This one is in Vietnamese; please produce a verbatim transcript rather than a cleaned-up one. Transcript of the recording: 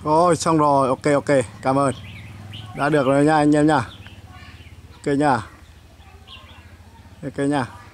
Rồi xong rồi, ok ok, cảm ơn. Đã được rồi nha anh em nha. Ok nha. Ok nha.